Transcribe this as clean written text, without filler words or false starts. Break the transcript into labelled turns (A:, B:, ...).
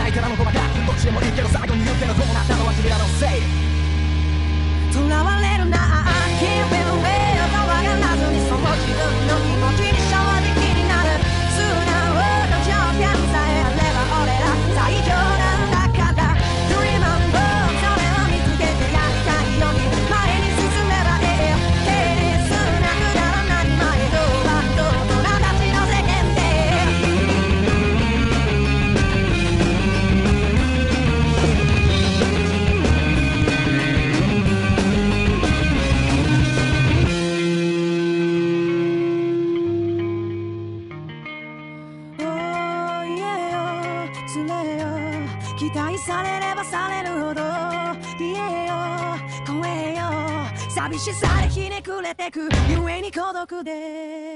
A: ないただの言葉だ。どっちでもいいけど最後に言うけどこうなったのは君らのせい。
B: 囚われるな Keep it away わからずにその自分の気持ちに正直になる。素直な条件さえあれば俺ら最強なんだから Dream on board それを見つけてやりたいように前に進めばいいよ。ケースなくだらない前とはと大人たちの世間期待されればされるほど言えよ声よ寂しさでひねくれてくゆえに孤独で